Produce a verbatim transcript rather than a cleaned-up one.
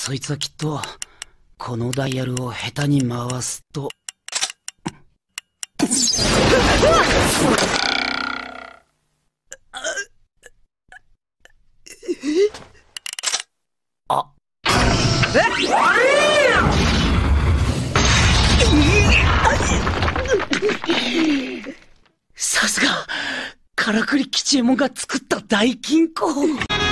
そいつはきっとこのダイヤルを下手に回すとあさすがからくり吉右衛門が作った大金庫。